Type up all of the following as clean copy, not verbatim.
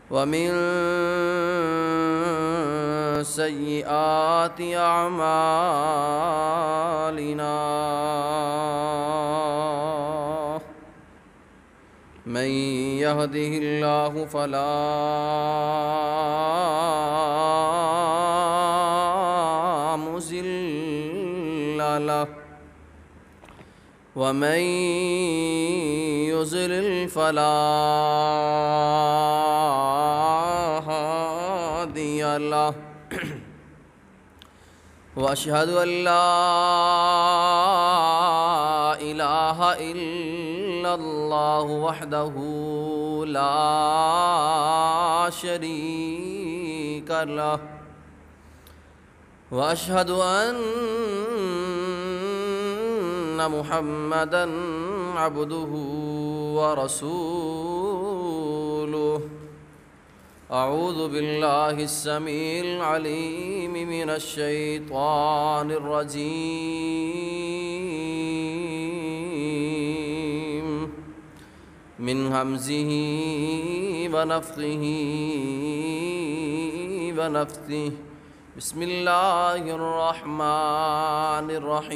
ومن سيئات أعمالنا من يهده الله فلا مضل له ومن يضلل فلا هادي له وأشهد أن لا إله إلا الله وحده لا شريك له وأشهد أن محمدًا عبده ورسوله أعوذ بالله السميع العليم من الشيطان الرجيم من همزه ونفخه ونفثه بسم الله الرحمن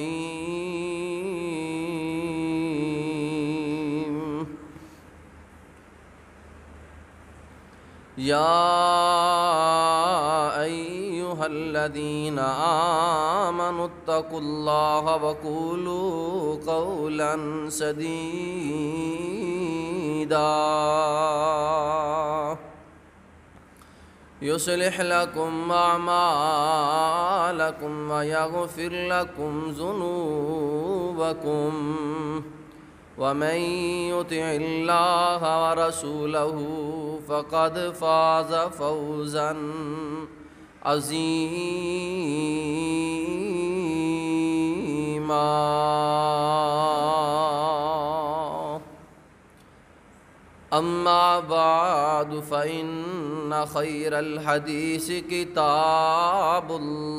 الرحيم يا أيها الذين آمنوا اتقوا الله وقولوا قولا سديدا يصلح لكم أعمالكم ويغفر لكم ذنوبكم ومن يطع الله ورسوله فقد فاز فوزا عظيما أما بعد فإن خير الحديث كتاب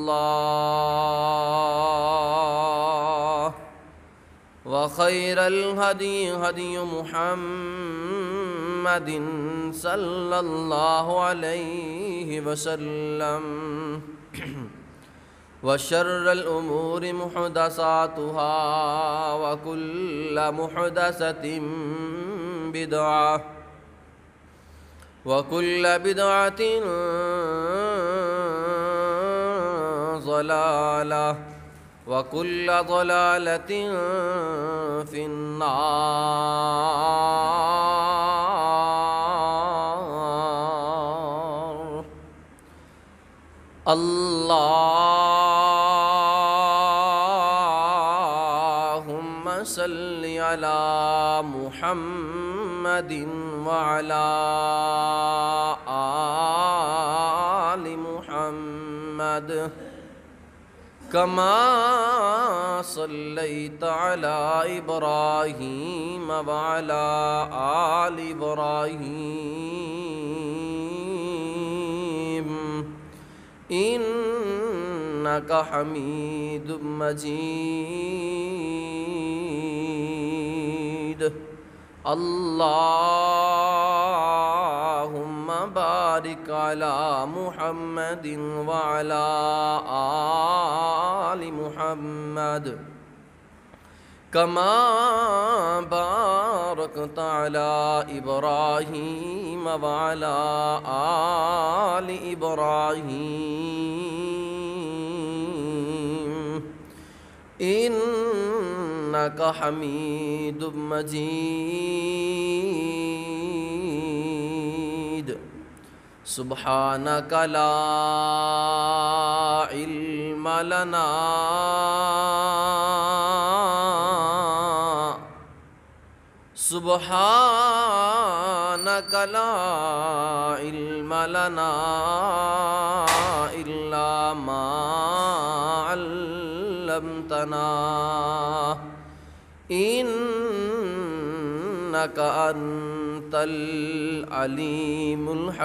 الله وخير الهدي هدي محمد صلى الله عليه وسلم وشر الأمور محدثاتها وكل محدثة بدعة وكل بدعة ضلالة وكل ضلالة في النار اللهم صل على محمد وعلى آل محمد كما صليت على إبراهيم وعلى آل إبراهيم إنك حميد مجيد اللهم بارك على محمد وعلى آل محمد كما باركت على إبراهيم وعلى آل إبراهيم إنك حميد مجيد سبحانك لا علم لنا سبحانك لا علم لنا إلا ما علمتنا إنك أنت العليم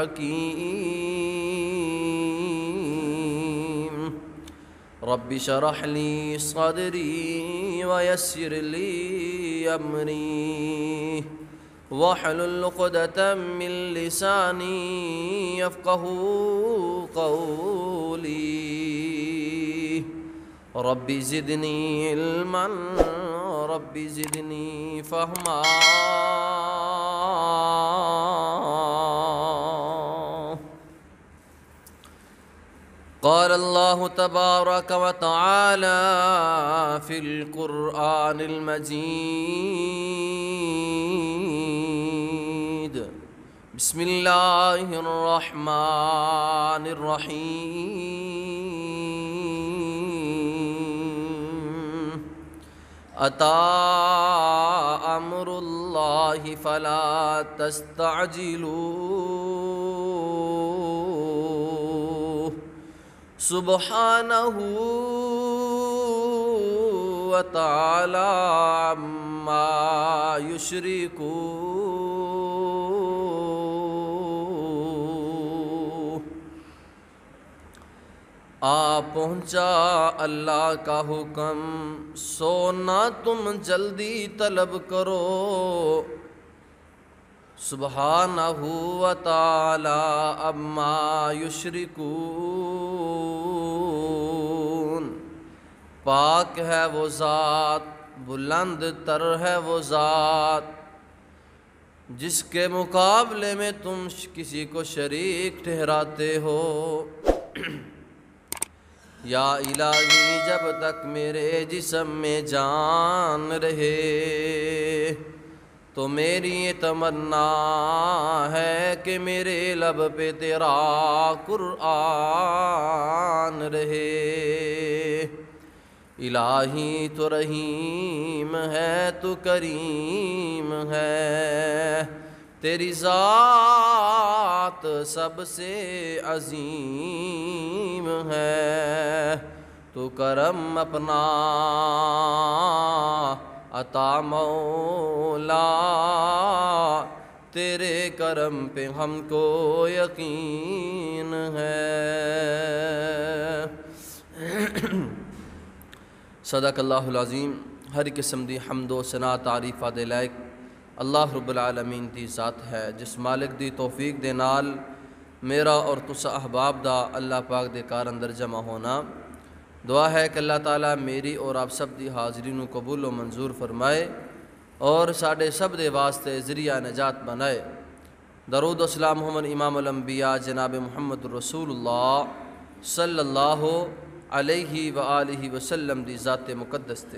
الحكيم رب اشرح لي صدري ويسر لي أمري واحلل عقدة من لساني يفقهوا قولي رب زدني علما رب زدني فهما قال الله تبارك وتعالى في القرآن المجيد بسم الله الرحمن الرحيم أتى أمر الله فلا تستعجلوه سبحانه وتعالى عما يشركون آ پہنچا اللہ کا حکم سو نہ تم جلدی طلب کرو سبحانہ و تعالی عما یشرکون پاک ہے وہ ذات بلند تر ہے وہ ذات جس کے مقابلے میں تم کسی کو شریک ٹھہراتے ہو یا الہی جب تک میرے جسم میں جان رہے تو میری یہ تمنا ہے کہ میرے لب پہ تیرا قرآن رہے الہی تو رحیم ہے تو کریم ہے تیری ذات سب سے عظیم ہے تو کرم اپنا عطا مولا تیرے کرم پہ ہم کو یقین ہے صدق اللہ العظیم ہر قسم دی حمد و ثنا تعریفہ دے لائق اللہ رب العالمین دی ذات ہے جس مالک دی توفیق دے نال میرا اور تسا احباب دا اللہ پاک دے کار اندر جمع ہونا دعا ہے کہ اللہ تعالیٰ میری اور آپ سب دی حاضرین کو قبول و منظور فرمائے اور ساڑھے سب دے واسطے ذریعہ نجات بنائے درود و سلام محمد امام الانبیاء جناب محمد رسول اللہ صلی اللہ علیہ وآلہ وسلم دی ذات مقدس تے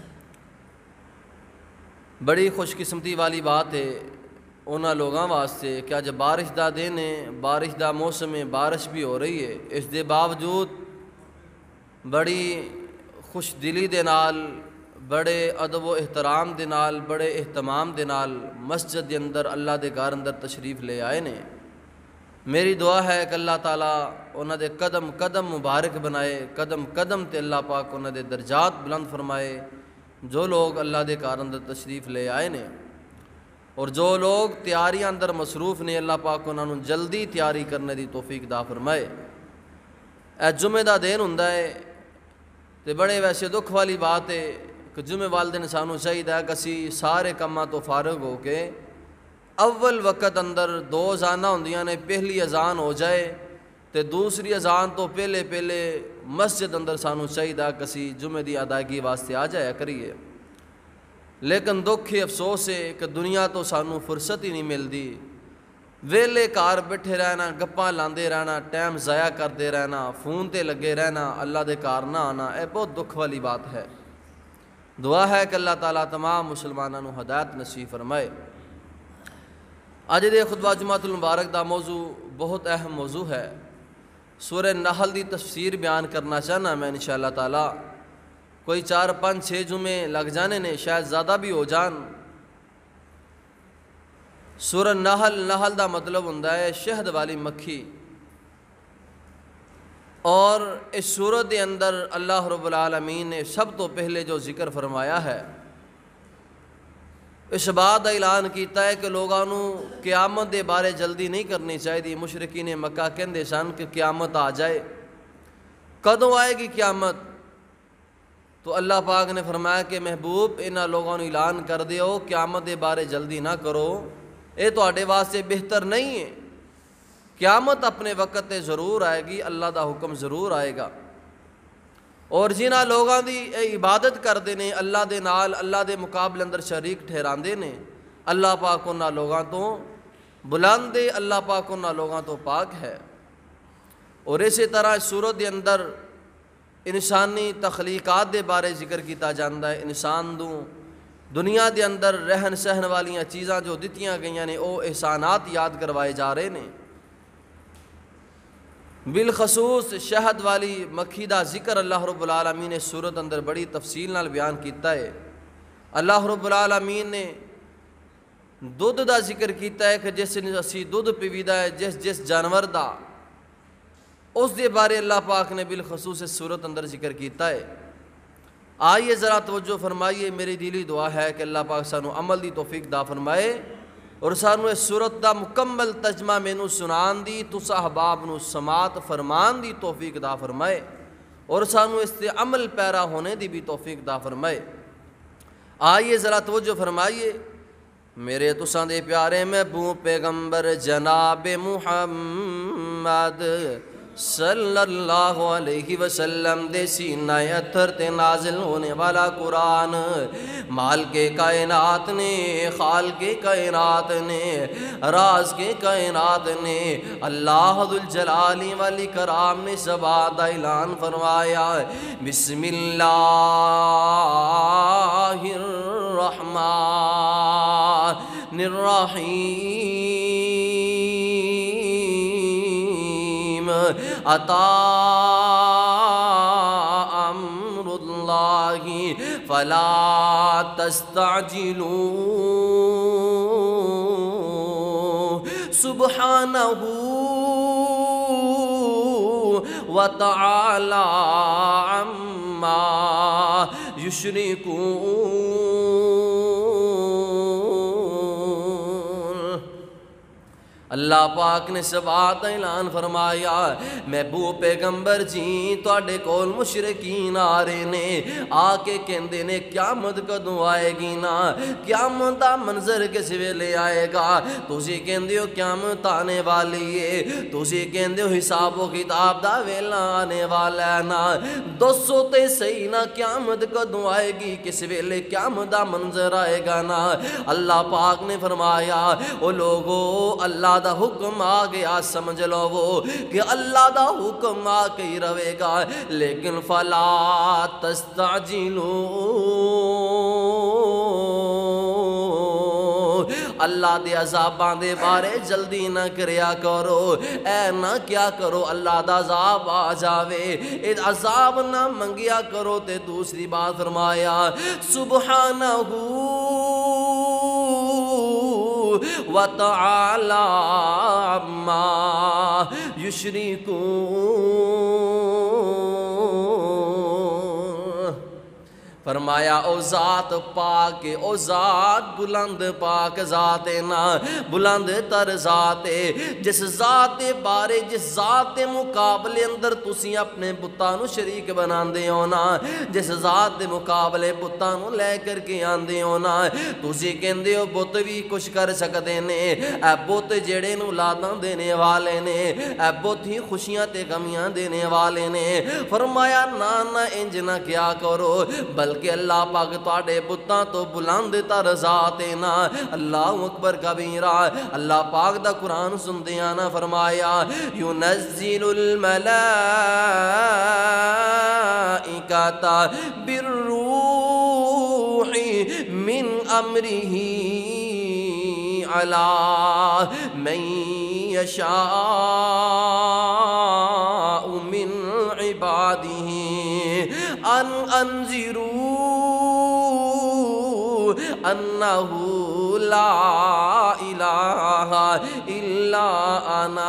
بڑی خوش قسمتی والی بات ہے انہاں لوگاں واسطے کیا جب بارش دا دن ہے بارش دا موسم ہے بارش بھی ہو رہی ہے اس دے باوجود بڑی خوش دلی دے نال بڑے ادب و احترام دے نال بڑے اہتمام دے نال مسجد دے اندر اللہ دے گھر اندر تشریف لے آئے نے میری دعا ہے کہ اللہ تعالیٰ انہاں دے قدم قدم مبارک بنائے قدم قدم تے اللہ پاک انہاں دے درجات بلند فرمائے جو لوگ اللہ دے گھر اندر تشریف لے آئے نے اور جو لوگ تیاریاں اندر مصروف نے اللہ پاک انہاں نوں جلدی تیاری کرنے دی توفیق دا فرمائے اے جمعہ دا دن ہوندا ہے تے بڑے ویسے دکھ والی بات ہے کہ جمعہ والے دن سانوں چاہیے کہ اسی سارے کاماں تو فارغ ہو کے اول وقت اندر دو اذاناں ہوندیاں نے پہلی اذان ہو جائے تے دوسری اذان تو پہلے پہلے مسجد اندر سانوں چاہیے کہ اسی جمعہ دی ادائیگی واسطے آ جایا کریے لیکن دکھ افسوس ہے کہ دنیا تو سانوں فرصت ہی نہیں ملتی ویلے کار بیٹھے رہنا گپاں لاندے رہنا ٹائم ضائع کرتے رہنا فون تے لگے رہنا اللہ دے کار نہ آنا اے بہت دکھ والی بات ہے دعا ہے کہ اللہ تعالیٰ تمام مسلمانوں کو ہدایت نصیب فرمائے اج دے خطبہ جمعۃ المبارک دا موضوع بہت اہم موضوع ہے سورہ نحل دی تفسیر بیان کرنا چاہنا میں انشاءاللہ تعالیٰ کوئی 4 5 6 جمعے لگ جانے نے شاید زیادہ بھی ہو جان سورہ نحل دا مطلب ہوندا ہے شہد والی مکھی اور اس سورت دے اندر اللہ رب العالمین نے سب تو پہلے جو ذکر فرمایا ہے اس بات کا اعلان کیتا ہے کہ لوگوں قیامت دے بارے جلدی نہیں کرنی چاہیے مشرکین مکہ کہندے سن کہ قیامت آ جائے کدوں آئے گی قیامت تو اللہ پاک نے فرمایا کہ محبوب انہاں لوگوں نے اعلان کر دیو قیامت دے بارے جلدی نہ کرو، اے تواڈے واسطے بہتر نہیں ہے، قیامت اپنے وقت تے ضرور آئے گی، اللہ دا حکم ضرور آئے گا۔ اور جنہاں لوگاں دی اے عبادت کردے نے اللہ دے نال، اللہ دے مقابلے اندر شریک ٹھہراندے نے، اللہ پاک انہاں لوگاں تو بلند ہے، اللہ پاک انہاں لوگاں تو پاک ہے۔ اور اسی طرح اس سورت دے اندر انسانی تخلیقات دے بارے ذکر کیتا جاندہ ہے، انسان دنیا دے اندر رہن سہن والیاں چیزاں جو دتیاں گئیاں نے او احسانات یاد کروائے جا رہے نے۔ بالخصوص شہد والی مکھی دا ذکر اللہ رب العالمین نے سورت اندر بڑی تفصیل نال بیان کیتا ہے۔ اللہ رب العالمین نے دودھ دا ذکر کیتا ہے کہ جس نے اسی دودھ پیویدا ہے جس جانور دا، اس دے بارے اللہ پاک نے بالخصوص اس سورت اندر ذکر کیتا ہے۔ آئیے ذرا توجہ فرمائیے، میری دلی دعا ہے کہ اللہ پاک سانو عمل دی توفیق دا فرمائے اور سانو اس سورت دا مکمل ترجمہ مینوں سنان دی، تسا احباب نو سماعت فرمان دی توفیق دا فرمائے اور سانو اس تے عمل پیرا ہونے دی بھی توفیق دا فرمائے۔ آئیے ذرا توجہ فرمائیے، میرے تساں دے پیارے محبوب پیغمبر جناب محمد صلی اللہ علیہ وسلم دے سینہ اتھر تے نازل ہونے والا قرآن مال کے کائنات نے، خال کے کائنات نے، راز کے کائنات نے، اللہ ذوالجلال والاکرام نے سبات دا اعلان فرمایا، بسم اللہ الرحمن الرحیم، اتا امر اللہ فلا تستعجلوا سبحانہ وتعالی عما یشرکون۔ اللہ پاک نے سبات اعلان فرمایا، محبوب پیغمبر جی تواڈے کول مشرکین آ رہے نے، آ کے کہندے نے قیامت کدوں آئے گی نا، قیامت دا منظر کس ویلے آئے گا، تسی کہندے ہو قیامت آنے والی ہے، تسی کہندے ہو حساب و کتاب دا ویلا آنے والا ہے نا، دسو تے صحیح نا قیامت کدوں آئے گی، کس ویلے قیامت دا منظر آئے گا نا۔ اللہ پاک نے فرمایا، او لوگو اللہ دا حکم آ گیا، سمجھ لو وہ کہ اللہ دا حکم آ کے ہی رہے گا، لیکن فلا تستعجلوا، اللہ دے عذاباں دے بارے جلدی نہ کریا کرو، اے نہ کیا کرو اللہ دا عذاب آ جاوے، اے عذاب نہ منگیا کرو۔ تے دوسری بات فرمایا، سبحانہ وتعالی عما یشرکون، فرمایا او ذات پاک، او ذات بلند پاک ذات نا، بلند تر ذات، جس ذات بارے جس ذات مقابلے اندر تسی اپنے بتاں نو شریک بناندے ہو نا، جس ذات دے مقابلے بتاں نو لے کر کے آندے ہو نا، تسی کہندے ہو بت بھی کچھ کر سکدے نے، اے بت جڑے نو لاداں دینے والے نے، اے بت ہی خوشیاں تے غمیاں دینے والے نے۔ فرمایا نا نا انج نہ کیا کرو، بلکہ اللہ پاک تواڈے بتاں تو بلند تر ذات نا۔ اللہ اکبر کبیرہ، اللہ پاک دا قرآن سندیاں نا فرمایا، ينزل الملائکۃ بالروح من امرہ علی من یشاء من عبادہ ان انذروا انہ لا الہ الا انا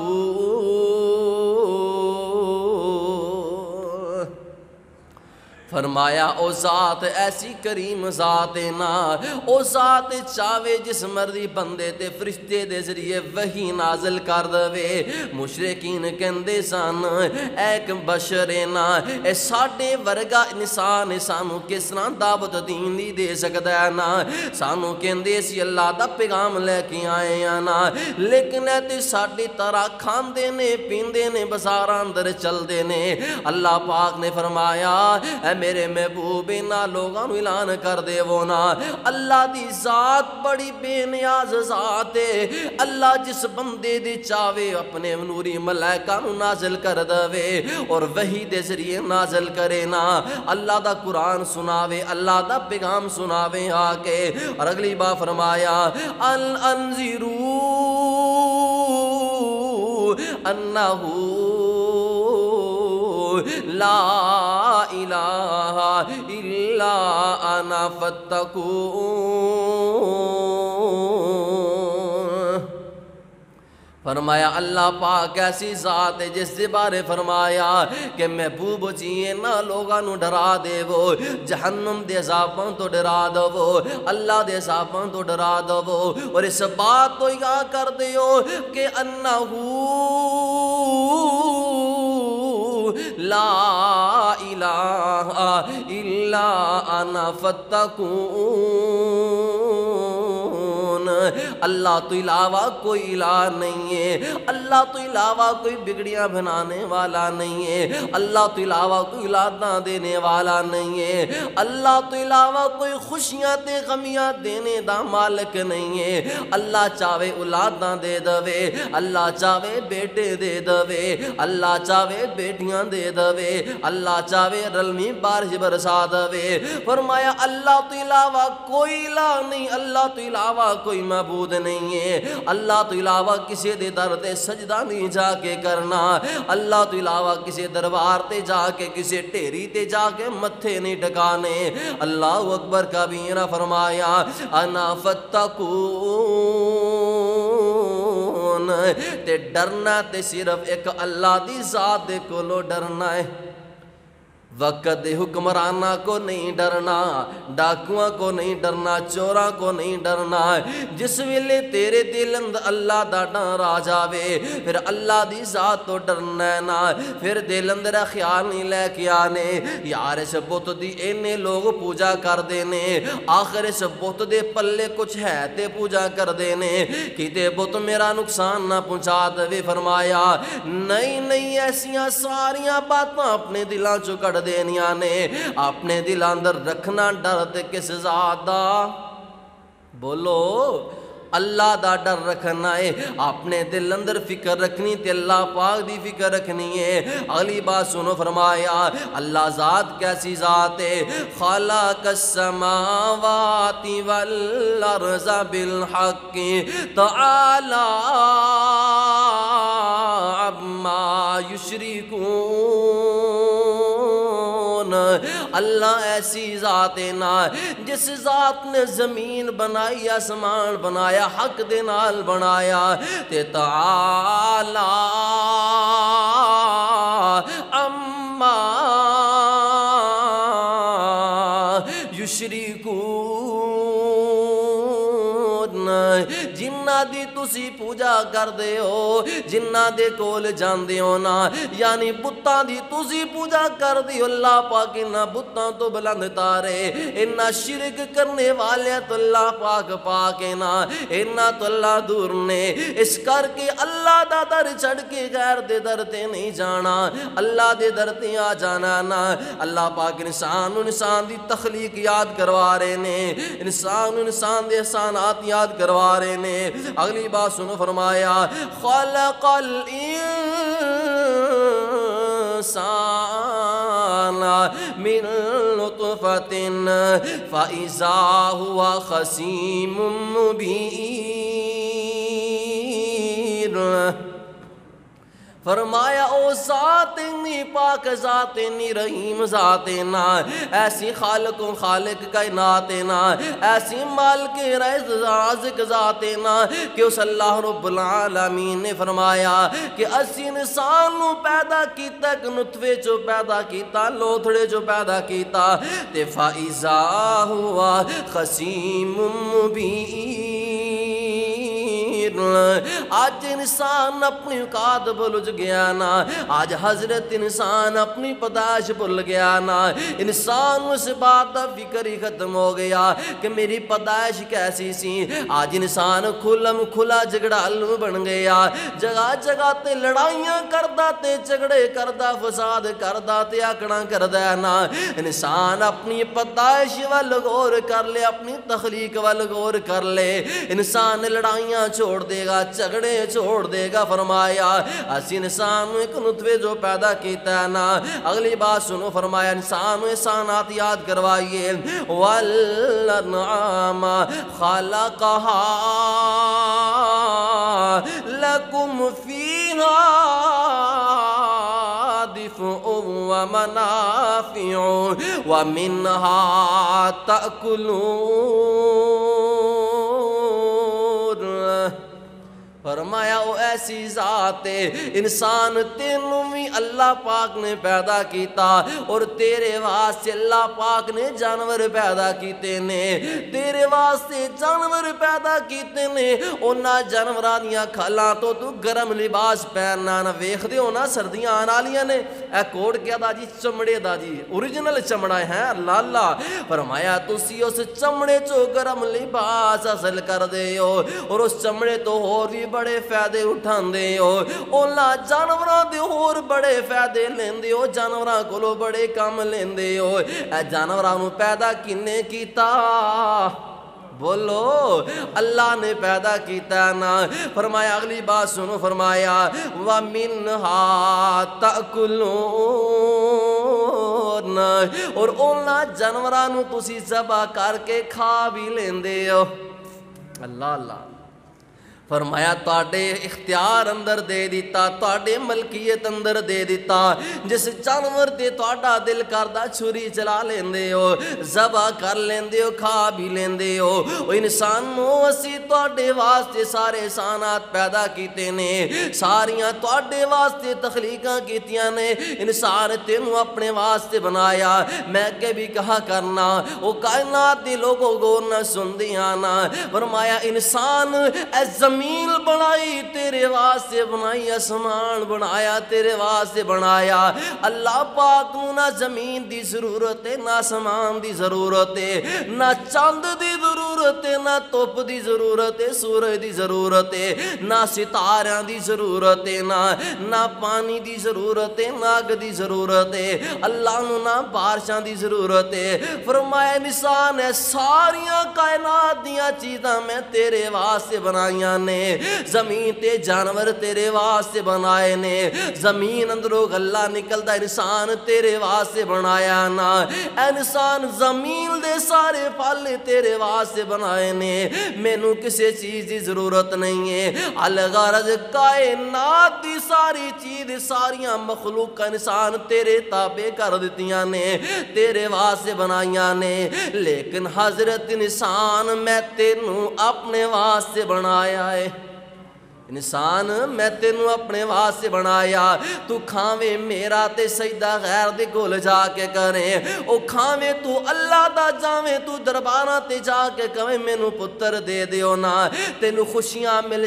فاتقون۔ فرمایا او ذات ایسی کریم ذات نا، او ذات چاہے جس مرضی بندے تے فرشتے دے ذریعے وحی نازل کر دے۔ مشرکین کہندے سن ایک بشر نا، اے ساڈے ورگا انسان سانو کس طرح دعوت دین دی دے سکدا ہے نا، سانو کہندے سی اللہ دا پیغام لے کے آئے ہیں نا، لیکن اے تے ساڈی طرح کھاندے نے پیندے نے بازاراں اندر چلدے نے۔ اللہ پاک نے فرمایا اے میرے محبوب انہاں لوگاں نوں اعلان کر دے وہ نا، اللہ دی ذات بڑی بے نیاز ذات ہے، اللہ جس بندے دی چاہے اپنے نوری ملائکہ نوں نازل کر دے اور وحی دے ذریعے نازل کرے نا، اللہ دا قرآن سناوے، اللہ دا پیغام سناوے آ کے۔ اور اگلی بار فرمایا انذروا انہو لا الہ الا انا فاتقون۔ فرمایا اللہ پاک ایسی ذات ہے جس دے بارے فرمایا کہ محبوب جی نا لوگاں نوں ڈرا دے وہ، جہنم دے عذاباں تو ڈرا دو، اللہ دے عذاباں تو ڈرا دو، اور اس بات تو یاد کر دیو کہ انہو لا الہ الا انا فاتقون۔ اللہ تو علاوہ کوئی الہ نہیں ہے، اللہ تو علاوہ کوئی بگڑیاں بنانے والا نہیں ہے، اللہ تو علاوہ کوئی اولاداں دینے والا نہیں ہے، اللہ تو علاوہ کوئی خوشیاں تے غمیاں دینے دا مالک نہیں ہے۔ اللہ چاہے اولاداں دے دوے، اللہ چاہے بیٹے دے دوے، اللہ چاہے بیٹیاں دے دوے، اللہ چاہے رلمی بارش برسا دوے۔ فرمایا اللہ تو علاوہ کوئی الہ نہیں، اللہ تو علاوہ کوئی معبود نہیں ہے، اللہ تو علاوہ کسی دے در تے سجدہ نہیں جا کے کرنا، اللہ تو علاوہ کسی دربار تے جا کے کسی ٹیری تے جا کے متھے نہیں ٹکانے۔ اللہ اکبر کبیرہ۔ فرمایا انا فاتقون، تے ڈرنا تے صرف ایک اللہ دی ذات دے کولو ڈرنا ہے، وقت دے حکمرانہ کو نہیں ڈرنا، ڈاکواں کو نہیں ڈرنا، چوراں کو نہیں ڈرنا۔ جس ویلے تیرے دل اندر اللہ دا ڈر آ جاوے پھر اللہ دی ذات تو ڈرنا ہے نا، پھر دل اندر خیال نہیں لے کے آنے یار اس بت دی اینے لوگ پوجا کر دینے، آخر اس بت دے پلے کچھ ہے تے پوجا کر دینے، کیتے بت میرا نقصان نہ پہنچا دے۔ فرمایا نہیں نہیں، ایسیاں ساریاں باتاں اپنے دلاں چوں کٹ دینیاں نے، اپنے دل اندر رکھنا ڈر تے کس ذات دا، بولو اللہ دا ڈر رکھنا ہے، اپنے دل اندر فکر رکھنی تے اللہ پاک دی فکر رکھنی ہے۔ اگلی بات سنو، فرمایا اللہ ذات کیسی ذات ہے، خلق السماوات والارض بالحق تعالی عما یشرکون۔ اللہ ایسی ذات ہے نا جس ذات نے زمین بنائی، آسمان بنایا، حق دے نال بنایا، تے تعالی اما یشرکون۔ جنہ دی تسی پوجا کر دے ہو، جنہ دے کول جان دے ہو نا، یعنی بتاں دی تسی پوجا کر دی ہو، اللہ پاک انہاں بتاں تو بلند تارے، انہاں شرک کرنے والے تو اللہ پاک پاک ہے نا، انہاں تو اللہ دور نے۔ اس کر کے اللہ دا در چھڑ کے غیر دے در تے نہیں جانا، اللہ دے در تے آ جانا نا۔ اللہ پاک انسان دی تخلیق یاد کروا رہے نے، انسان دے احسانات یاد کروا رہے نے۔ اگلی بات سنو، فرمایا خلق الانسان من نطفۃ فاذا هو خصیم مبین۔ فرمایا او ذات انی پاک ذات انی رحیم ذات نا، ایسی خالق و خالق کائنات نا، ایسی مالک رازق ذات نا کہ اس اللہ رب العالمین نے فرمایا کہ اسی انسان نو پیدا کیتا، ایک نطفے چو پیدا کیتا، لوتھڑے چو پیدا کیتا تے فَإِذَا هُوَ خَصِيمٌ مُبِينٌ۔ آج انسان اپنی اوقات بھول گیا نا، آج حضرت انسان اپنی پیدائش بھول گیا نا، انسان اس بات کا فکر ہی ختم ہو گیا کہ میری پیدائش کیسی سی۔ آج انسان کھلا جھگڑالو بن گیا، جگہ جگہ تے لڑائیاں کردا تے جھگڑے کردا، فساد کردا تے آکڑاں کردا نا۔ انسان اپنی پیدائش وال غور کر لے، اپنی تخلیق وال غور کر لے، انسان لڑائیاں چھوڑ دے گا، جھگڑے چھوڑ دے گا۔ فرمایا اسی انسان ایک نطفے جو پیدا کیتا ہے نا، اگلی بات سنو، فرمایا انسان احسانات یاد کروائیے، وَالْأَنْعَامَ خَلَقَهَا لَكُمْ فِيهَا دِفْءٌ وَمَنَافِعُ وَمِنْهَا تَأْكُلُونَ۔ فرمایا او ایسی ذات ہے، انسان تینوں بھی اللہ پاک نے پیدا کیتا، اور تیرے واسطے اللہ پاک نے جانور پیدا کیتے نے، تیرے واسطے جانور پیدا کیتے نے۔ اونا جانوراں دیاں کھالاں تو گرم لباس پہننا نہ ویکھ دے ہونا، سردیاں آن والیاں نے، اے کوٹ کیا دا جی؟ چمڑے دا جی، اوریجنل چمڑا ہے، اللہ اللہ۔ فرمایا تسی اس چمڑے چو گرم لباس حاصل کر دے ہو، اور اس چمڑے تو اور بھی بڑے فائدے اٹھان دے ہو، اولا جانوراں دے اور بڑے فائدے لیندے ہو، جانوراں کولو بڑے کام لیندے ہو۔ اے جانوراں نو پیدا کنے کیتا؟ بولو، اللہ نے پیدا کیتا نا۔ فرمایا اگلی بات سنو، فرمایا وَمِنْهَا تَأْكُلُونَ، اور اونا جانوراں نو تسی ذبح کر کے کھا بھی لیندے ہو۔ اللہ اللہ۔ فرمایا تواڈے اختیار اندر دے دیتا، تواڈے ملکیت اندر دے دیتا، جس جانور تے تواڈا دل کردا چھری چلا لیندے ہو، ذبح کر لیندے ہو، کھا بھی لیندے ہو۔ او انسانو اسی تواڈے واسطے سارے احسانات پیدا کیتے نے، ساریاں تواڈے واسطے تخلیقاں کیتیاں نے، انسان تینوں اپنے واسطے بنایا۔ میں کہ بھی کہا کرنا، او کائنات دے لوگوں غور نہ سندیاں نا۔ فرمایا انسان اے زمین بنائی تیرے واسطے بنائی، آسمان بنایا تیرے واسطے بنایا۔ اللہ پاک نو نہ زمین دی ضرورت ہے، نہ آسمان دی ضرورت ہے، نہ چاند دی ضرورت ہے، نہ توپ دی ضرورت ہے، سورج دی ضرورت ہے، نہ ستاریاں دی ضرورت ہے، نہ پانی دی ضرورت ہے، نہ اگ دی ضرورت ہے، اللہ نو نہ بارشاں دی ضرورت ہے۔ فرمایا انسان ہے ساریاں کائنات دیاں چیزاں میں تیرے واسطے بنائیاں نے، زمین تے جانور تیرے واسطے بنائے نے، زمین اندروں غلہ نکلدا انسان تیرے واسطے بنایا نا۔ انسان زمین دے سارے پھل تیرے واسطے بنائے نے، مینوں کسی چیز دی ضرورت نہیں ہے۔ الغرض کائنات دی ساری چیز، ساریاں مخلوق انسان تیرے تابع کر دتیاں نے، تیرے واسطے بنائیاں نے، لیکن حضرت انسان میں تینوں اپنے واسطے بنایا ہے۔ انسان میں تینوں اپنے واسطے بنایا، تو کھاویں میرا تے سجدہ غیر دے کول جا کے کریں، او کھاویں تو اللہ دا جاویں تو درباراں تے جا کے کہیں مینوں پتر دے دیو نا، تینوں خوشیاں مل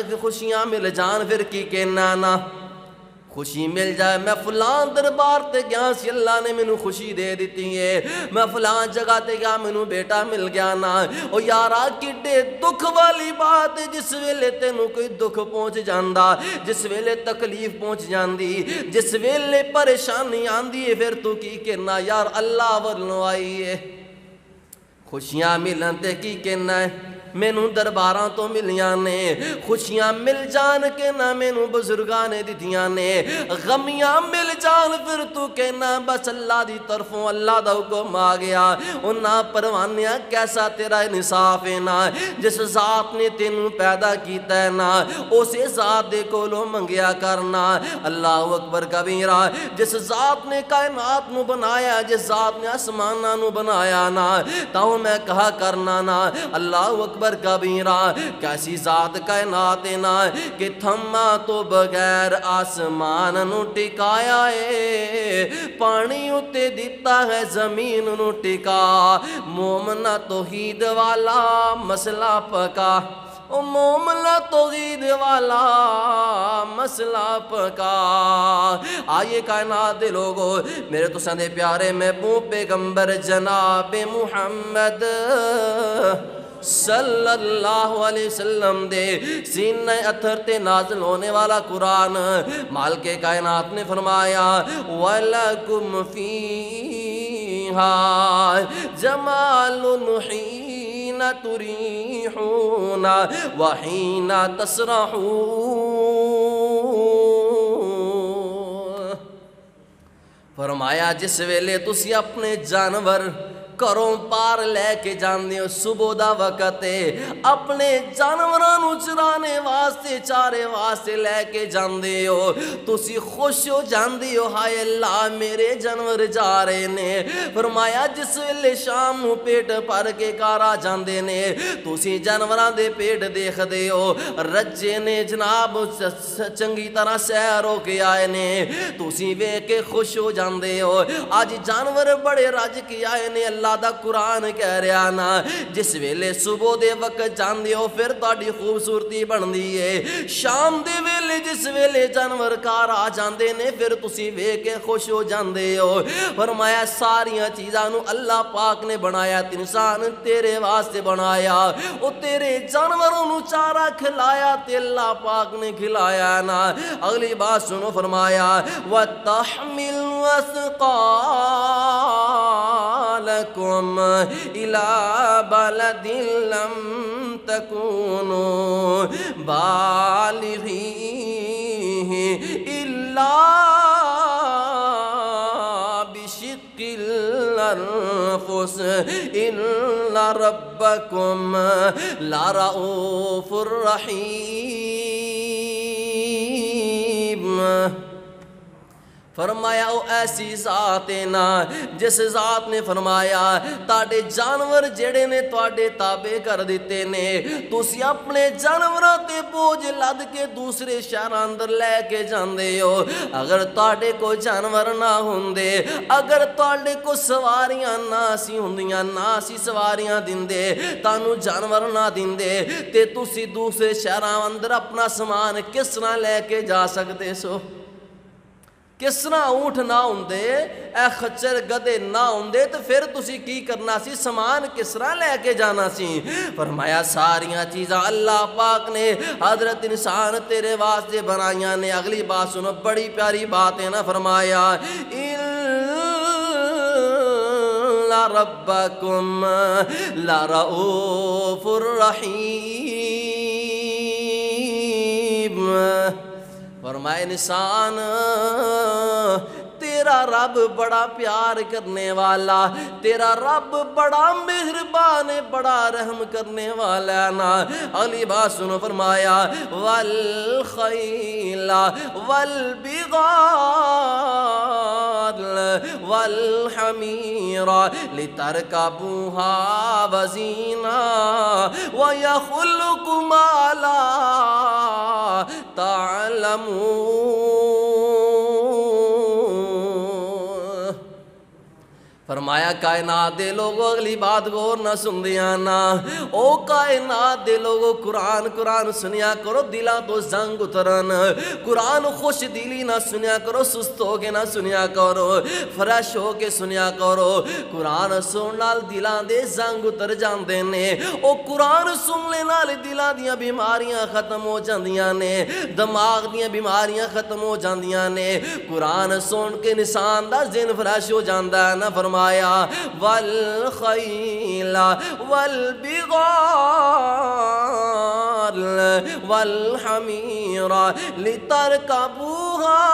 جان پھر کی کہنا نا، خوشی مل جائے۔ میں فلان دربار تے گیا سی، اللہ نے مینوں خوشی دے دیتی ہے، میں فلان جگہ تے گیا مینوں بیٹا مل گیا نا۔ او یارا کڈے دکھ والی بات ہے جس ویلے تینوں کوئی دکھ پہنچ جاندا، جس ویلے تکلیف پہنچ جاندی، جس ویلے پریشانی آندی ہے، پھر تو کی کہنا یار اللہ ورنوں آئی ہے۔ خوشیاں ملن تے کی کہنا ہے، مینوں درباراں تو ملیاں نے، خوشیاں مل جان کے نہ مینوں بزرگاں نے دتیاں نے، غمیاں مل جان پھر تو کہنا بس اللہ دی طرفوں اللہ دا حکم آ گیا۔ انہاں پروانیاں کیسا تیرا انصاف ہے نا، جس ذات نے تینوں پیدا کیتا ہے نا اسے ذات دے کولوں منگیا کرنا۔ اللہ اکبر کبیرہ، جس ذات نے کائنات نو بنایا، جس ذات نے آسماناں نو بنایا نا، تاؤ میں کہا کرنا نا اللہ اکبر کبیرہ، کیسی ذات کائنات ہے نا کہ تھما تو بغیر آسمان نو ٹکایا ہے، پانی اتے دیتا ہے زمین نو ٹکا، مومنہ توحید والا مسئلہ پکا، مومنہ توحید والا مسئلہ پکا۔ آئیے کائنات دے لوگو، میرے تو سندے پیارے محبوب پیغمبر جناب محمد صلی اللہ علیہ وسلم دے سینہ اتھر تے نازل ہونے والا قرآن مالک کائنات نے فرمایا وَلَكُمْ فِيهَا جَمَالٌ حِينَ تُرِيحُونَ وَحِينَ تَسْرَحُونَ۔ فرمایا جس ویلے تسی اپنے جانور گھروں پار لے کے جاندے ہو، صبح دا وقت ہے، اپنے جانوراں چرانے واسطے چارے واسطے لے کے جاندے ہو، تسی خوش ہو جاندے ہو ہائے اللہ میرے جانور جا رہے نے۔ فرمایا جس ویلے شام نو پیٹ بھر کے گھر آ جاندے نے، تسی جانوراں دے پیٹ دیکھ دے ہو رجے نے جناب چنگی طرح سیر ہو کے آئے نے، تسی ویکھ کے خوش ہو جاندے ہو آج جانور بڑے رج کے آئے نے۔ اللہ دا قرآن کہہ رہا نا جس ویلے صبح دے وقت جاندے ہو پھر تاڑی خوبصورتی بندی ہے، شام دے ویلے جس ویلے جانور کار آ جاندے نے پھر تسی وے کے خوش ہو جاندے ہو۔ فرمایا ساریاں چیزاں نو اللہ پاک نے بنایا، انسان تیرے واسطے بنایا، او تیرے جانوروں نو چارہ کھلایا تے اللہ پاک نے کھلایا نا۔ اگلی بات سنو فرمایا وَتَحْمِلْ وَثْقَالَكُمْ إِلَى بَلَدٍ لَمْ تَكُونُوا بَالِغِيهِ إِلَّا بِشِقِّ الْأَنفُسِ إِنَّ رَبَّكُمْ لَرَءُوفٌ رَحِيمٌ۔ فرمایا او ایسی ذات ہے نا جس ذات نے فرمایا تاڑے جانور جڑے نے تواڈے تابع کر دیتے نے، تسی اپنے جانوراں تے بوجھ لد کے دوسرے شہراں اندر لے کے جاندے ہو۔ اگر تواڈے کو جانور نہ ہوندے، اگر تواڈے کو سواریاں نہ سی ہوندیاں، نہ سی سواریاں دیندے، تانوں جانور نہ دیندے تے تسی دوسرے شہراں اندر اپنا سامان کس طرح لے کے جا سکتے سو؟ کس طرح اونٹ نہ ہوندے، اے خچر گدے نہ ہوندے تو پھر تسی کی کرنا سی، سامان کس طرح لے کے جانا سی؟ فرمایا ساریاں چیزاں اللہ پاک نے حضرت انسان تیرے واسطے بنائیاں نے۔ اگلی بات سنو بڑی پیاری بات ہے نا، فرمایا إِنَّ رَبَّكُمْ لَرَءُوفٌ رَحِيمٌ۔ فرمائے انسان تیرا رب بڑا پیار کرنے والا، تیرا رب بڑا مہربان ہے، بڑا رحم کرنے والا نا۔ اگلی بات سنو فرمایا وَالْخَيْلَ وَالْبِغَالَ وَالْحَمِيرَ لِتَرْكَبُوهَا وَزِينَةً وَيَخْلُقُ مَا لَا تَعْلَمُونَ۔ فرمایا کائنات دے لوگو اگلی بات غور نہ سن دیا نا، او کائنات دے لوگو قرآن سنیا کرو دلاں تو زنگ اترن، قرآن خوش دلی نہ سنیا کرو، سست ہو کے نہ سنیا کرو، فریش ہو کے سنیا کرو۔ قرآن سن نال دلاں دے زنگ اتر جاندے نے، او قرآن سن لے نال دلاں دیاں بیماریاں ختم ہو جاندیاں نے، دماغ دیاں بیماریاں ختم ہو جاندیاں نے، قرآن سن کے انسان دا ذہن فریش ہو جاندا ہے نا۔ فرمایا فرمایا والخیل والبغال والحمیر لترکبوها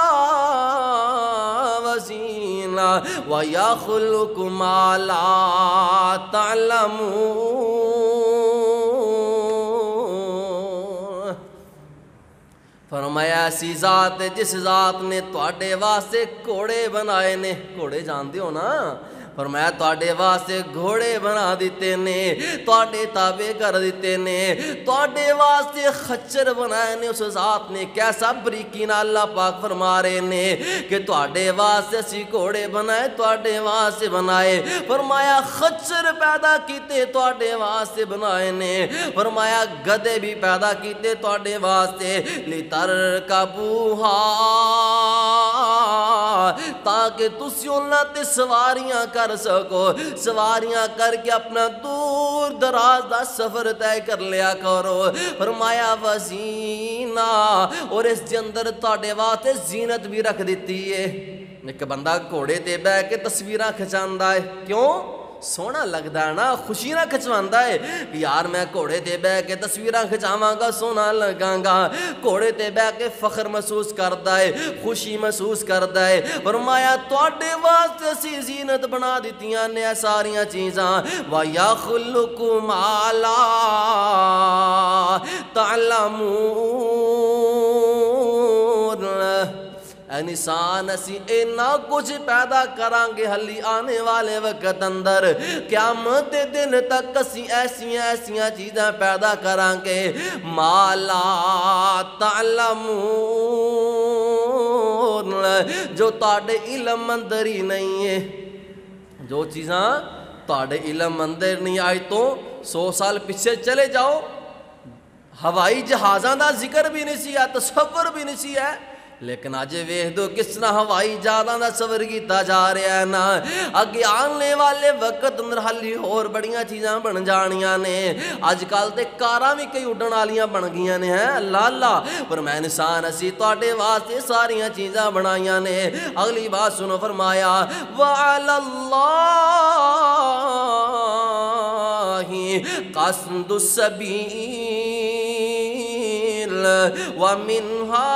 وزینا ویخلق ما لا تعلمون۔ فرمایا ایسی ذات ہے جس ذات نے تواڈے واسطے گھوڑے بنائے نے، گھوڑے جانتے ہو نا، فرمایا تواڈے واسطے گھوڑے بنا دیتے نے، تواڈے تابع کر دیتے نے، تواڈے واسطے خچر بنائے نے اس ذات نے۔ کیسا بریکی نال اللہ پاک فرما رہے نے کہ تواڈے واسطے اسی گھوڑے بنائے، تواڈے واسطے بنائے۔ فرمایا خچر پیدا کیتے تواڈے واسطے بنائے نے، فرمایا گدے بھی پیدا کیتے تواڈے واسطے لترکبوہا، تاکہ تسی انہاں تے سواریاں کر سکو، سواریاں کر کے اپنا دور دراز دا سفر طے کر لیا کرو۔ فرمایا وزینا، اور اس دے اندر تواڈے واسطے زینت بھی رکھ دیتی ہے۔ ایک بندہ گھوڑے تے بیٹھ کے تصویراں کھچاندا ہے، کیوں؟ سونا لگدا ہے نا، خوشی نہ کھچواندا ہے کہ یار میں گھوڑے تے بیٹھ کے تصویراں کھچاواں گا، سونا لگاں گا۔ گھوڑے تے بیٹھ کے فخر محسوس کردا ہے، خوشی محسوس کردا ہے۔ فرمایا تواڈے واسطے اسی زینت بنا دتیاں نے ساریاں چیزاں۔ وَيَخْلُقُ مَا لَا تَعْلَمُونَ، اے انسان اسی اینا کچھ پیدا کران گے ہلی آنے والے وقت اندر، قیامت دے دن تک اسی ایسیاں چیزیں پیدا کران گے ما لا تعلمون، جو تاڑے علم اندر ہی نہیں ہے۔ جو چیزاں تاڑے علم اندر نہیں آئی تو 100 سال پیچھے چلے جاؤ، ہوائی جہازاں دا ذکر بھی نہیں سی ہے، تصور بھی نہیں سی ہے، لیکن آج ویکھ دو کس طرح ہوائی جہازاں دا سفر کیتا جا رہا ہے نا۔ اگے آنے والے وقت اندر ہلی اور بڑیاں چیزاں بن جانیاں نے۔ اج کل تے کاراں بھی کئی اڈن والیاں بن گئیاں نے، ہیں اللہ اللہ، پر میں انسان اسی تواڈے واسطے ساریاں چیزاں بنائیاں نے۔ اگلی بات سنو، فرمایا وَعَلَى اللَّهِ قَصْدُ السَّبِيلِ وَمِنْهَا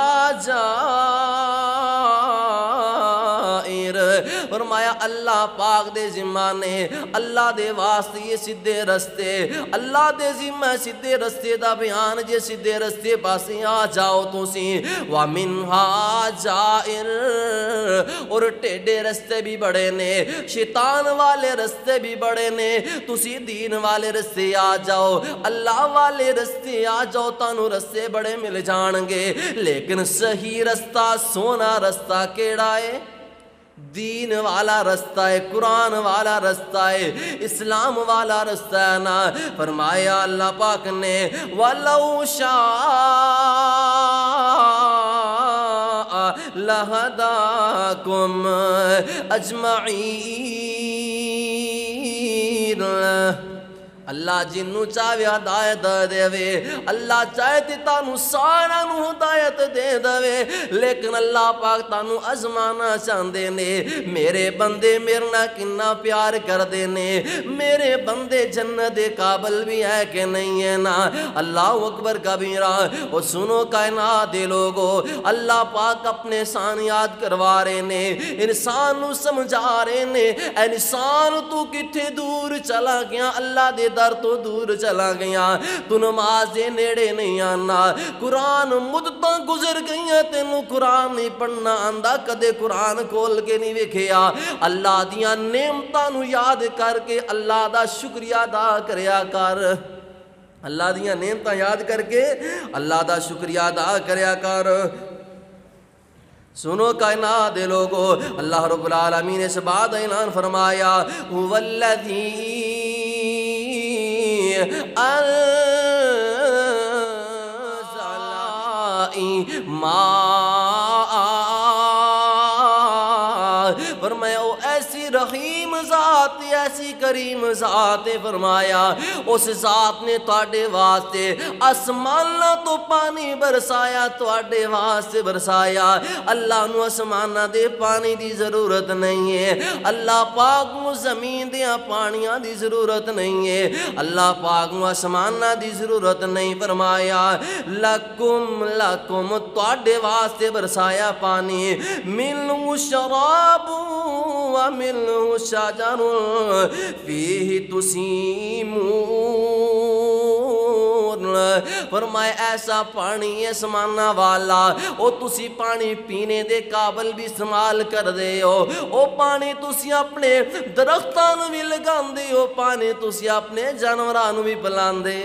جائر۔ فرمایا اللہ پاک دے ذمہ نے، اللہ دے واسطے یہ سیدھے رستے، اللہ دے ذمہ سیدھے رستے دا بیان، جے سیدھے رستے پاسے آ جاؤ تسی۔ وَمِنْهَا جائر، اور ٹیڑے رستے بھی بڑے نے، شیطان والے رستے بھی بڑے نے، تسی دین والے رستے آ جاؤ، اللہ والے رستے آ جاؤ، تانوں رستے بڑے مل جان گے، لیکن صحیح رستہ سونا رستہ کیڑا ہے؟ دین والا رستہ ہے، قرآن والا رستہ ہے، اسلام والا رستہ ہے نا۔ فرمایا اللہ پاک نے وَلَوْ شَاءَ لَهَدَاكُمْ أَجْمَعِينَ، اللہ جنوں چاہے ہدایت دے وے، اللہ چاہے تے تانوں سارا نوں ہدایت دے دے، لیکن اللہ پاک تانوں ازمانا چاہندے نے۔ میرے بندے میرے نال کنا پیار کردے نے، میرے بندے جنت دے قابل بھی ہے کہ نہیں ہے نا۔ اللہ اکبر کبیرہ۔ اور سنو کائنات دے لوگو، اللہ پاک اپنے احسان یاد کروا رہے نے، انسان نوں سمجھا رہے نے، اے انسان تو کتھے دور چلا گیا، اللہ دے در تو دور چلا گیا، تو نماز دے نیڑے نہیں آنا، قرآن مدتاں گزر گئیاں تینوں قرآن نہیں پڑھنا آندا، کدے قرآن کھول کے نہیں ویکھیا۔ اللہ دیاں نعمتاں نوں یاد کر کے اللہ دا شکریہ ادا کریا کر، اللہ دیاں نعمتاں یاد کر کے اللہ دا شکریہ ادا کریا کر۔ سنو کائنات دے لوگو، اللہ رب العالمین نے اس بات اعلان فرمایا هو الذی انزل ماء، فرمایا او ایسی رحیم ذات ذات ایسی کریم ذات فرمایا اس ذات نے تواڈے واسطے آسماناں تو پانی برسایا تواڈے واسطے برسایا اللہ نو آسماناں دے پانی دی ضرورت نہیں ہے اللہ پاک نو زمین دے پانیاں دی ضرورت نہیں ہے اللہ پاک نو آسماناں دی ضرورت نہیں فرمایا لکم لکم تواڈے واسطے برسایا پانی منہ شراب ومنہ شجر فیہ تسیمون فرمائے ایسا پانی ہے سمانا والا او تسی پانی پینے دے قابل بھی استعمال کر دے او پانی تسی اپنے درختان بھی لگان دے او پانی تسی اپنے جانوران بھی پلان دے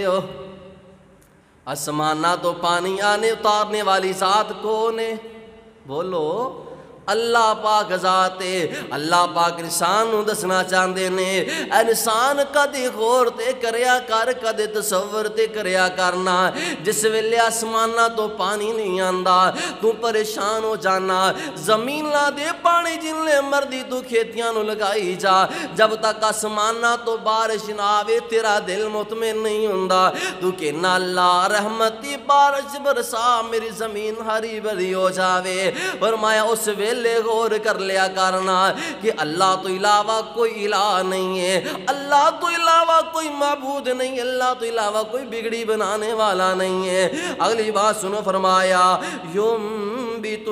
آسمانہ تو پانی آنے اتارنے والی ذات کون ہے بولو اللہ پاک ذات ہے اللہ پاک انسان نو دسنا چاہندے نے انسان کدی غور تے کریا کر کدی تصور تے کریا کرنا جس ویلے آسماناں تو پانی نہیں آندا تو پریشان ہو جانا زمیناں دے پانی جنلے مردی تو کھیتیاں نو لگائی جا جب تک آسماناں تو بارش نہ آوے تیرا دل مطمئن نہیں ہوندا تو کہنا اللہ رحمتی بارش برسا میری زمین ہری بھری ہو جاوے فرمایا اس ویلے غور کر لیا کرنا کہ اللہ تو علاوہ کوئی الہ نہیں ہے اللہ تو علاوہ کوئی معبود نہیں اللہ تو علاوہ کوئی بگڑی بنانے والا نہیں ہے اگلی بات سنو فرمایا ينبت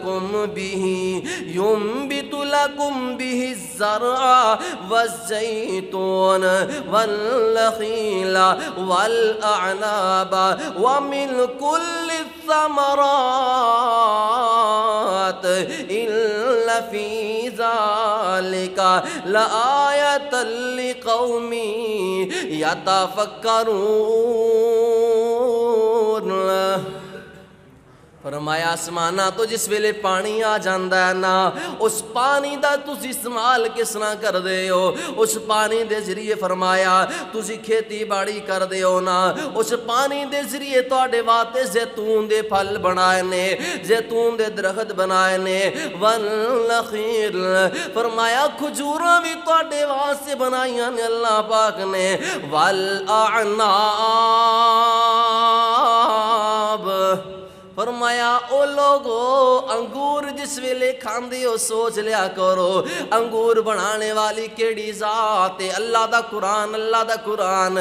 لكم به الزرع والزيتون والنخيل والأعناب ومن كل الثمرات إلا في ذلك لآية لقوم يتفكرون فرمایا آسمانہ تو جس ویلے پانی آ جاندہ ہے نا اس پانی دا تسی استعمال کس نہ کر دے ہو اس پانی دے ذریعے فرمایا تسی کھیتی باڑی کر دے ہو نا اس پانی دے ذریعے تواڈے واسطے زیتون دے پھل بنائے نے زیتون دے درخت بنائے نے والنخیل فرمایا کھجوراں بھی تواڈے واسطے بنائیاں نے اللہ پاک نے والاعناب فرمایا او لوگو انگور جس ویلے کھاندے ہو سوچ لیا کرو انگور بنانے والی کیڑی ذات ہے اللہ دا قرآن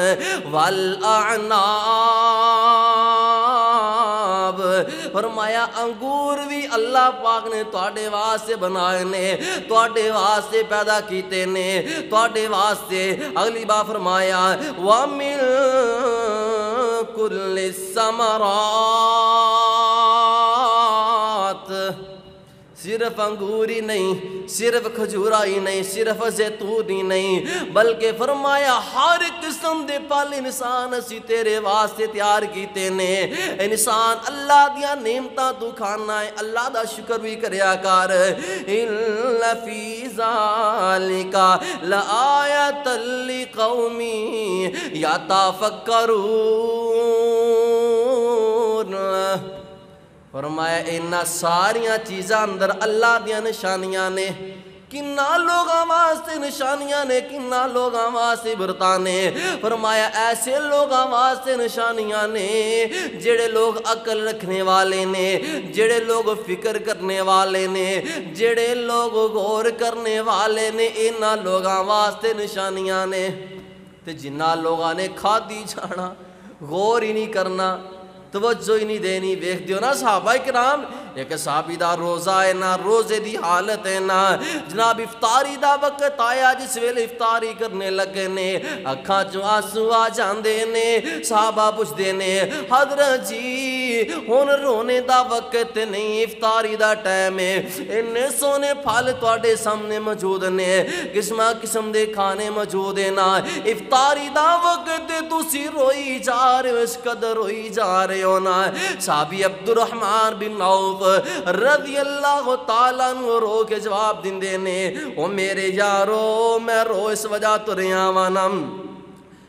والاعناب فرمایا انگور بھی اللہ پاک نے تواڈے واسطے بنائے نے تواڈے واسطے پیدا کیتے نے تواڈے واسطے اگلی بار فرمایا وَمِن كُلِّ الثَّمَرَاتِ صرف انگور ہی نہیں صرف کھجورا ہی نہیں صرف زیتون ہی نہیں بلکہ فرمایا ہر قسم دے پھل انسان اسی تیرے واسطے تیار کیتے نے انسان اللہ دیا نعمتاں تو کھانا ہے اللہ دا شکر بھی کریا کر اِنَّ فِي ذَلِكَ لَآيَةً لِقَوْمٍ يَتَفَكَّرُونَ فرمایا انہاں ساریاں چیزاں اندر اللہ دیاں نشانیاں نے کنا لوگاں واسطے نشانیاں نے کنا لوگاں واسطے برتانے فرمایا ایسے لوگاں واسطے نشانیاں نے جڑے لوگ عقل رکھنے والے نے جڑے لوگ فکر کرنے والے نے جڑے لوگ غور کرنے والے نے انہاں لوگاں واسطے نشانیاں نے تے جنہ لوگاں نے کھادی جانا غور ہی نہیں کرنا توجہ ہی نہیں دینی ویکھ دیو نا صحابہ کرام ایک صحابی دا روزہ ہے نا روزے دی حالت ہے نا جناب افطاری دا وقت آیا جس ویلے افطاری کرنے لگے نے اکھاں چوں آنسو آ جاندے نے صحابہ پوچھ دے نے حضرت جی ہن رونے دا وقت نہیں افطاری دا ٹائم ہے انہیں سونے پھل تواڈے سامنے موجود نے قسم دے کھانے موجود ہیں نا افطاری دا وقت تسی روئی جا رہے ہو اس قدر روئی جا رہے ہو نا صحابی عبد الرحمن بن عوف رضی اللہ تعالیٰ عنہ رو کے جواب دن دینے او میرے یارو میں رو اس وجہ تو ریاں وانم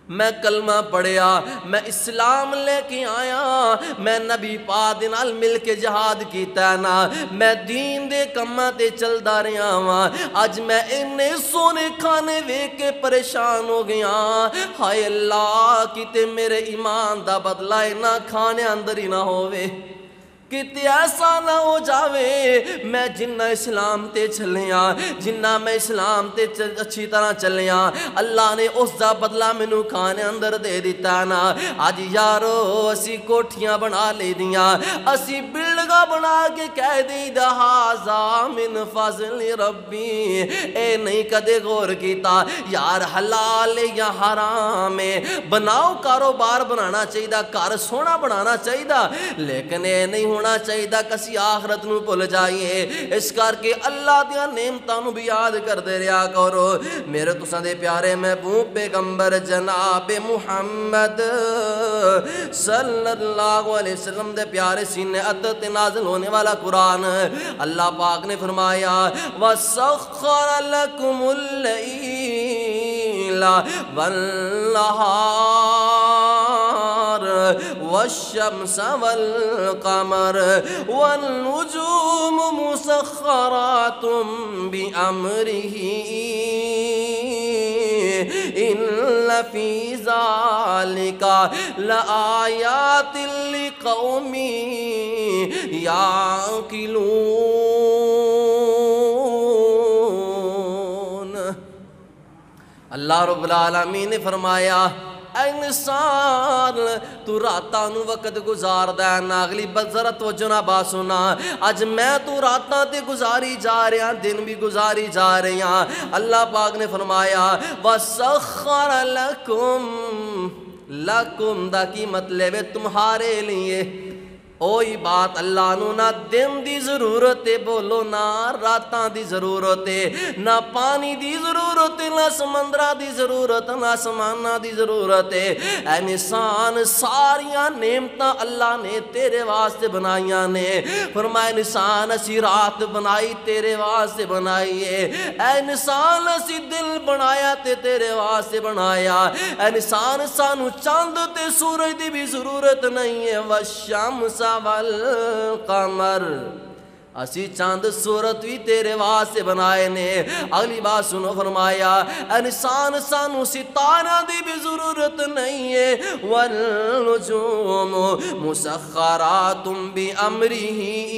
میں کلمہ پڑھیا، میں اسلام لے کے آیا، میں نبی پاک دے نال مل کے جہاد کیتا ہے نا، میں دین دے کماں تے چلدا رہیا ہاں، اج میں انے سونے کھانے ویکھ کے پریشان ہو گیا، ہائے اللہ کتے میرے ایمان دا بدلہ نہ کھانے اندر ہی نہ ہووے، کتے ایسا نہ ہو جاوے میں جنہ اسلام تے چلیاں، جنہ میں اسلام تے اچھی طرح چلیاں، اللہ نے اس دا بدلہ مینوں کھانے اندر دے دیتا نا۔ آج یارو اسی کوٹھیاں بنا لے دیاں، اسی بلڈنگاں بنا کے کہہ دی دا ہاذا من فضل ربی، اے نہیں کدے غور کیتا یار حلال یا حرام ہے، بناؤ کاروبار بنانا چاہیے، گھر سونا بنانا چاہیے، لیکن اے نہیں ہونا چاہیے کسی آخرت نو بھول جائیے، اس کر کے اللہ دیا نعمتاں نو بھی یاد کر دے رہا کرو۔ میرے تساں دے پیارے محبوب پیغمبر جناب محمد صلی اللہ علیہ وسلم دے پیارے سینے اتر تے نازل ہونے والا قرآن، اللہ پاک نے فرمایا وَسَخَّرَ لَكُمُ اللَّيْلَ وَالنَّهَارَ وَالشَّمْسَ وَالْقَمَرَ وَالنُّجُومُ مُسَخَّرَاتٌ بِأَمْرِهِ إِنَّ فِي ذَلِكَ لَآيَاتٍ لِقَوْمٍ يَعْقِلُونَ۔ اللہ رب العالمین نے فرمایا اے انسان تو راتاں نو وقت گزار دا نا، اگلی ذرا توجہ نہ با سنا، اج میں تو راتاں تے گزاری جا رہا، دن بھی گزاری جا رہے ہیں۔ اللہ پاک نے فرمایا وَسَخَّرَ لَكُمْ، لَكُمْ دا کی مطلب ہے تمہارے لیے، اوہی بات اللہ نو نہ دن دی ضرورت ہے، بولو نہ راتاں دی ضرورت ہے، نہ پانی دی ضرورت ہے، نہ سمندرہ دی ضرورت، نہ سمانہ دی ضرورت ہے۔ اے انسان ساریاں نعمتاں اللہ نے تیرے واسطے بنائیاں نے، فرمایا انسان اسی رات بنائی تیرے واسطے بنائی ہے، اے انسان اسی دل بنایا تے تیرے واسطے بنایا، اے انسان سانو چاند تے سورج دی بھی ضرورت نہیں ہے، والشمس والقمر، اسی چاند سورت بھی تیرے واسطے بنائے نے۔ اگلی بات سنو فرمایا انسان سانو ستارہ دی بھی ضرورت نہیں ہے، والنجوم مسخرات بامرہ،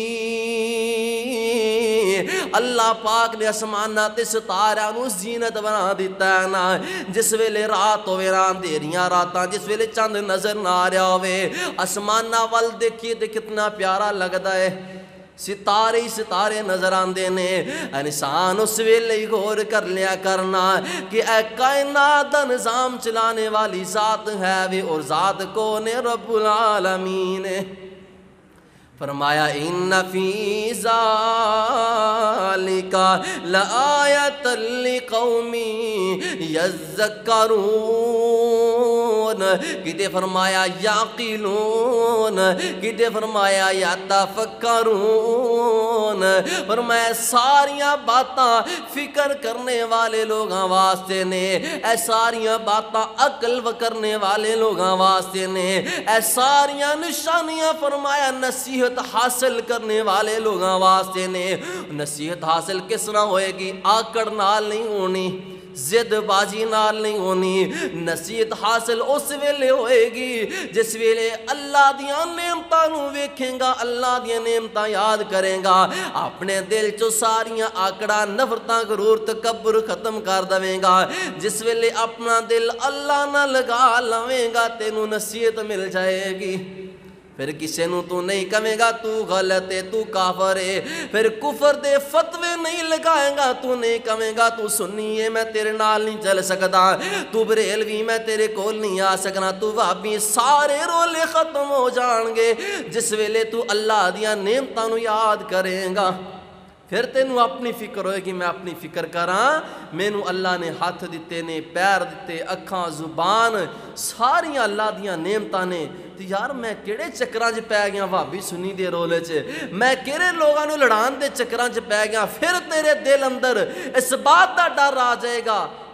اللہ پاک نے اسمانہ تے ستارہ نو زینت بنا دیتا ہے نا، جس ویلے رات ہوئے اندھیریاں راتاں، جس ویلے چند نظر نہ آ رہا ہوئے، اسمانہ وال دیکھیے تے کتنا پیارا لگتا ہے، ستارے ہی ستارے نظر آندے نے۔ انسان اس ویلے ہی غور کر لیا کرنا کہ اے کائنات دا نظام چلانے والی ذات ہے بھی، اور ذات کون ہے؟ رب العالمین۔ فرمایا ان فی ذالک لآیۃ لقوم یذکرون، کتے فرمایا یعقلون، کتے فرمایا یتفکرون، فرمایا ساریاں باتاں فکر کرنے والے لوگاں واسطے نے، اے ساریاں باتاں عقل کرنے والے لوگاں واسطے نے، اے ساریاں نشانیاں فرمایا نصیحت حاصل کرنے والے لوگاں واسطے نے۔ نصیحت حاصل کس طرح ہوئے گی؟ آکڑ نال نہیں ہونی، زد بازی نال نہیں ہونی، نصیحت حاصل اس ویلے ہوئے گی جس ویلے اللہ دیاں نعمتاں نو ویکھیں گا، اللہ دیاں نعمتاں یاد کریں گا، اپنے دل چو ساریاں آکڑا نفرتاں غرور تکبر ختم کر دویں گا، جس ویلے اپنا دل اللہ نہ لگا لویں گا تینو نصیحت مل جائے گی، پھر کسے نو تو نہیں کہے گا تو غلط ہے، تو کافر ہے، پھر کفر دے فتوے نہیں لگائے گا، تو نہیں کہے گا تو سنی ہے میں تیرے نال نہیں چل سکتا، تو بریلوی میں تیرے کول نہیں آ سکنا، تو وہابی، سارے رولے ختم ہو جان گے جس ویلے تو اللہ دیاں نعمتاں نو یاد کریں گا۔ پھر تینوں اپنی فکر ہوئے گی میں اپنی فکر کراں، مینوں اللہ نے ہاتھ دیتے نے، پیر دیتے، اکھاں، زبان، ساریاں اللہ دیاں نعمتاں نے، تو یار میں کیڑے چکراں چ پی گیا بھابی سنی دے رولے چ، میں کیڑے لوگاں نو لڑان دے چکراں چ پی گیا، پھر تیرے دل اندر اس بات دا ڈر آ جائے گا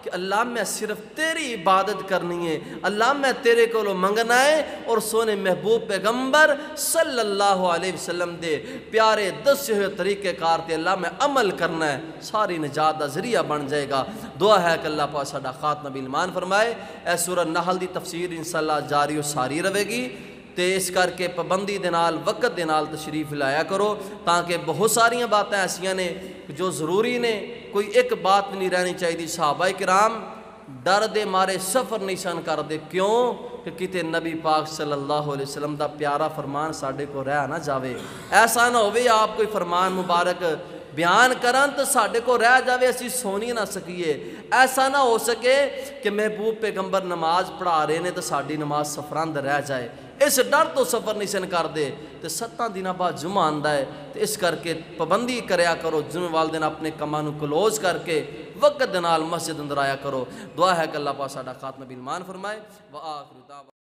کہ اللہ میں صرف تیری عبادت کرنی ہے، اللہ میں تیرے کو منگنا ہے، اور سونے محبوب پیغمبر صلی اللہ علیہ وسلم دے پیارے دسے ہوئے طریقے کار تے اللہ میں عمل کرنا ہے، ساری نجات دا ذریعہ بن جائے گا۔ دعا ہے کہ اللہ پاک ساڈا خاتمہ بالایمان فرمائے۔ اے سورہ نحل دی تفسیر انشاءاللہ جاری و ساری رہے گی، تے اس کر کے پابندی دے نال وقت دے نال تشریف لایا کرو، تاکہ بہت ساریاں باتیں ایسیاں نے جو ضروری نے، کوئی ایک بات نہیں رہنی چاہیے۔ صحابہ کرام ڈر دے مارے سفر نہیں سن کر دے، کیوں کہ کتے نبی پاک صلی اللہ علیہ وسلم دا پیارا فرمان ساڈے کو رہ نہ جاوے، ایسا نہ ہوئے آپ کوئی فرمان مبارک بیان کرن تو ساڈے کو رہ جاوے اسی سونی نہ سکیے، ایسا نہ ہو سکے کہ محبوب پیغمبر نماز پڑھا رہے نے تو ساڈی نماز سفرند رہ جائے، اس ڈر تو سفر نہیں سن کر دے۔ تو 7 دنوں بعد جمعہ آندا ہے، تو اس کر کے پابندی کریا کرو، جمعے والے دن اپنے کماں نو کلوز کر کے وقت دے نال مسجد اندر آیا کرو۔ دعا ہے کہ اللہ پاک ساڈا خاتمہ بالایمان فرمائے۔ وآخر دعوانا